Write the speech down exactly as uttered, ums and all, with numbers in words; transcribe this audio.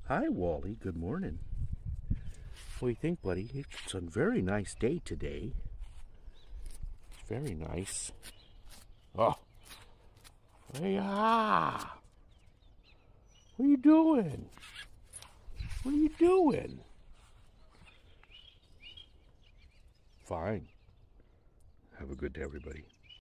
Hi, Wally. Good morning. What do you think, buddy? It's a very nice day today. Very nice. Oh. Yeah. What are you doing? What are you doing? Fine. Have a good day, everybody.